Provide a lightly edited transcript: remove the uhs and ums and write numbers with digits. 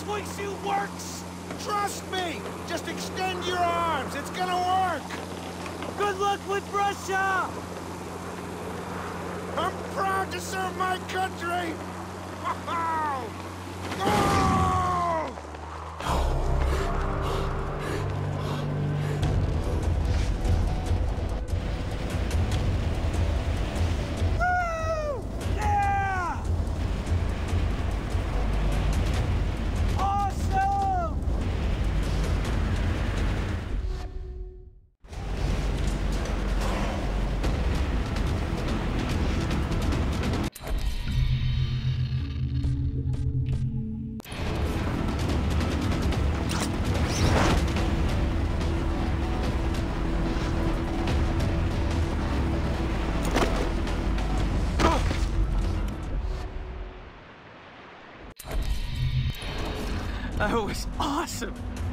Wingsuit works! Trust me! Just extend your arms, it's gonna work! Good luck with Russia! I'm proud to serve my country! Go! Woo! Yeah! Awesome! That was awesome!